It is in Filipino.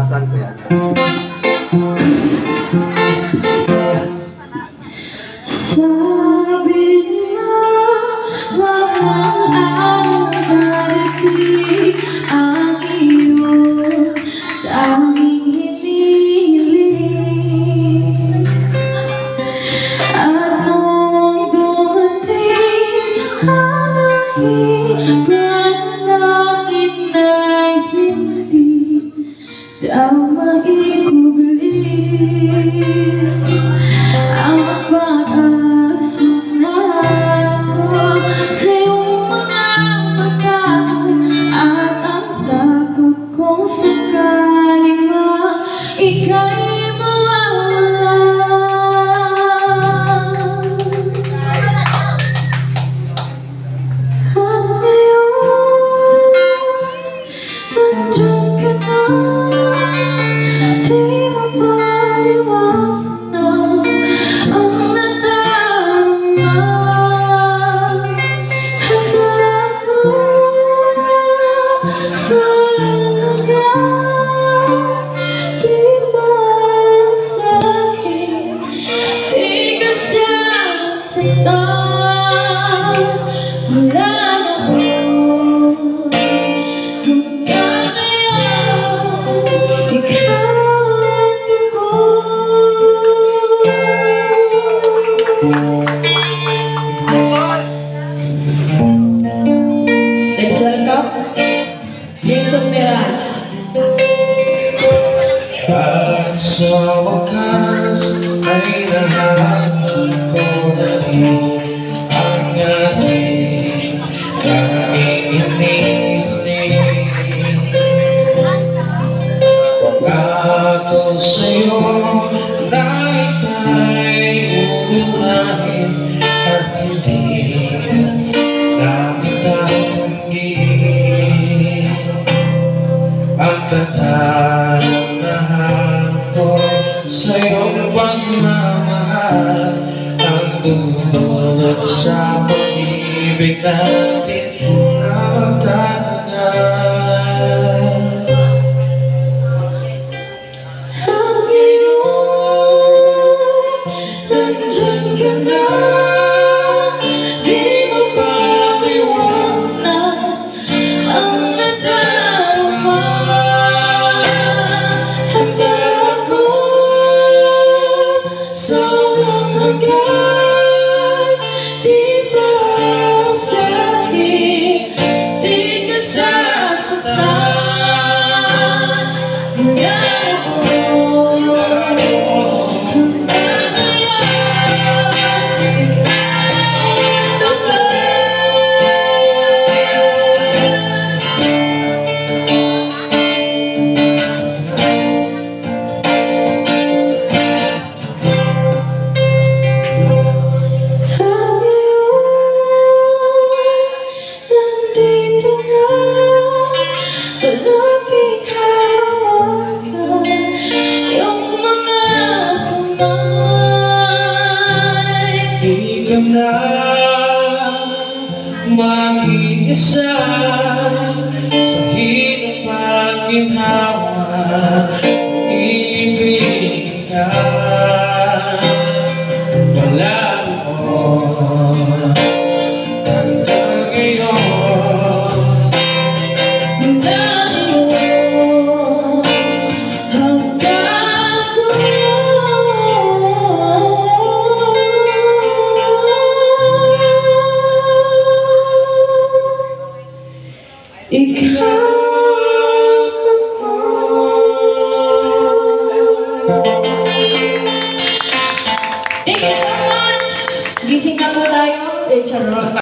Nasaan ko yan? Sabi nila walang araw darating ang iyong tanging hinihiling. At nung dumating ang panalangin na hindi daw maikubli ang pag-asunan ko sa iyong mga mata at ang takot kong sakaling ika'y mawawala. At ngayon, nandiyan ka na, di mo paliwanag ang nadarama. Handa ako sa hanggang di masahin, di ka sasaktan mula noon. Hanggang ngayon, ikaw let's welcome Jason Meraz. At sa wakas ay nahanap ko na rin ang aking hinihiling. Huwag ako sa'yo na ika'y uunahin at hindi nakatanggi ang tadhanahan ko sa iyong pagmamahal ang dulot sa pag-ibig natin na magtatagal. Ang iyong nandiyan ka na, di mo paliwanag ang nadarama. Handa ako sa hanggang di masahin, di ka sasaktan mula noon. Hanggang ngayon, ika'y nandito na, palaging hawakan iyong mga kamay. Di ka na mag-iisa sa hirap at ginhawa, ibig ka wala noon. Hanggang ngayon, Mula noon hanggang ngayon, ikaw ako. Thank you so much! Gising na po tayo.